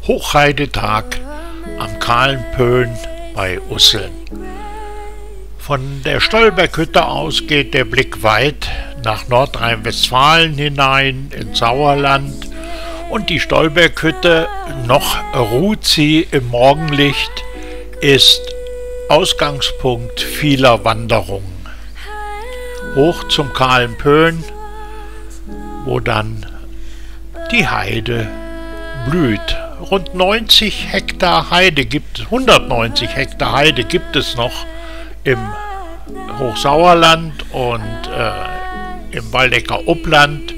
Hochheidetag am kahlen Pöhn bei Usseln. Von der Stolberghütte aus geht der Blick weit nach Nordrhein-Westfalen hinein ins Sauerland, und die Stolberghütte, noch ruht sie im Morgenlicht, ist Ausgangspunkt vieler Wanderungen. Hoch zum kahlen Pöhn, wo dann die Heide blüht. Rund 90 Hektar Heide 190 Hektar Heide gibt es noch im Hochsauerland und im Waldecker Upland.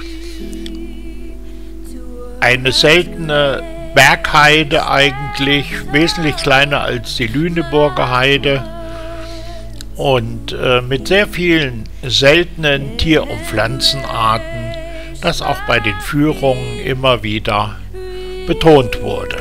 Eine seltene Bergheide eigentlich, wesentlich kleiner als die Lüneburger Heide und mit sehr vielen seltenen Tier- und Pflanzenarten, das auch bei den Führungen immer wieder betont wurde.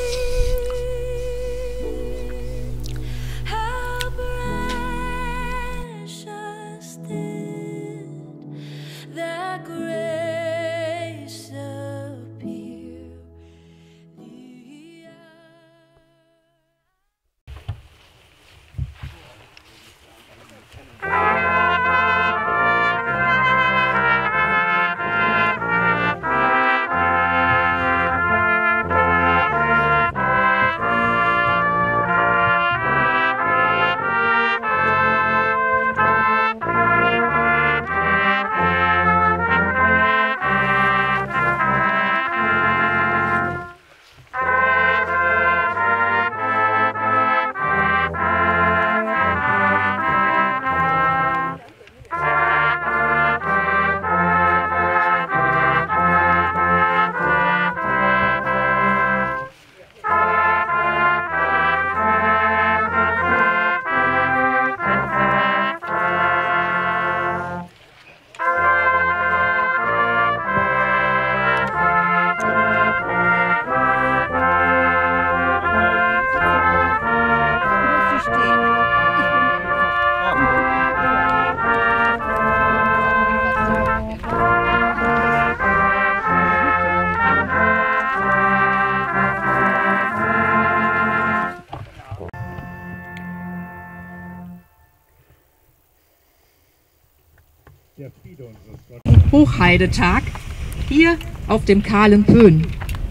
Hochheidetag hier auf dem kahlen Pöhn.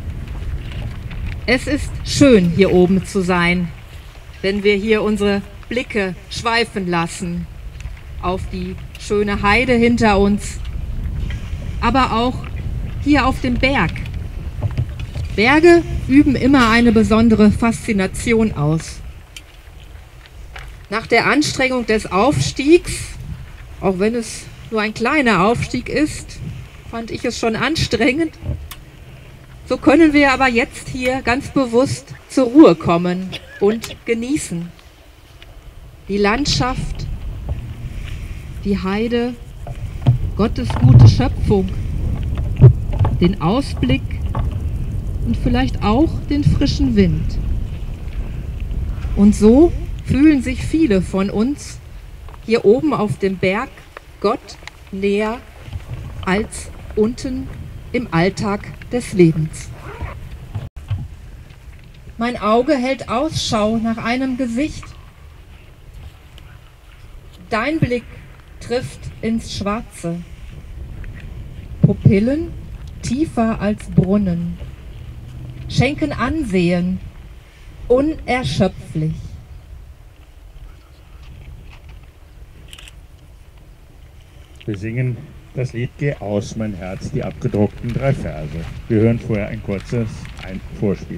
Es ist schön, hier oben zu sein, wenn wir hier unsere Blicke schweifen lassen auf die schöne Heide hinter uns, aber auch hier auf dem Berg. Berge üben immer eine besondere Faszination aus. Nach der Anstrengung des Aufstiegs, auch wenn es nur ein kleiner Aufstieg ist, fand ich es schon anstrengend. So können wir aber jetzt hier ganz bewusst zur Ruhe kommen und genießen. Die Landschaft, die Heide, Gottes gute Schöpfung, den Ausblick und vielleicht auch den frischen Wind. Und so fühlen sich viele von uns hier oben auf dem Berg Gott näher als unten im Alltag des Lebens. Mein Auge hält Ausschau nach einem Gesicht. Dein Blick trifft ins Schwarze. Pupillen tiefer als Brunnen, schenken Ansehen, unerschöpflich. Wir singen das Lied Geh aus, mein Herz, die abgedruckten 3 Verse. Wir hören vorher ein kurzes Vorspiel.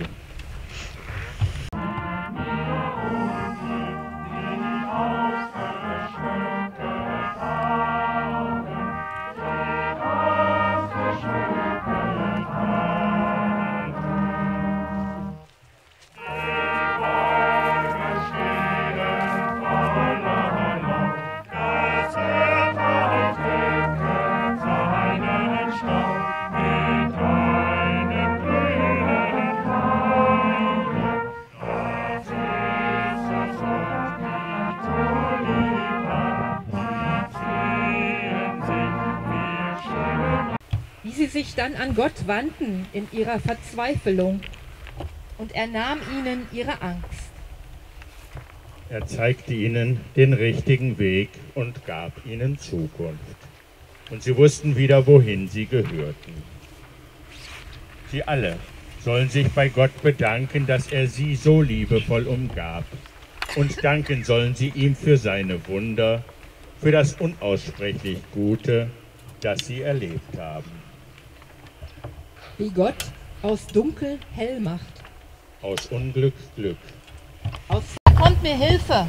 Wie sie sich dann an Gott wandten in ihrer Verzweiflung. und er nahm ihnen ihre Angst. Er zeigte ihnen den richtigen Weg und gab ihnen Zukunft. Und sie wussten wieder, wohin sie gehörten. Sie alle sollen sich bei Gott bedanken, dass er sie so liebevoll umgab. Und danken sollen sie ihm für seine Wunder, für das unaussprechlich Gute, das sie erlebt haben. Wie Gott aus Dunkel hell macht. Aus Unglück Glück. Aus kommt mir Hilfe.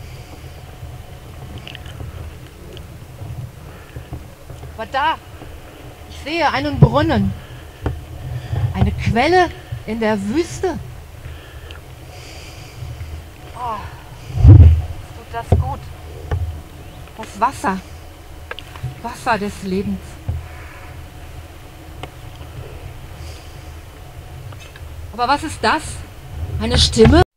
Aber da, ich sehe einen Brunnen. Eine Quelle in der Wüste. Oh, tut das gut. Das Wasser. Wasser des Lebens. Aber was ist das? Eine Stimme?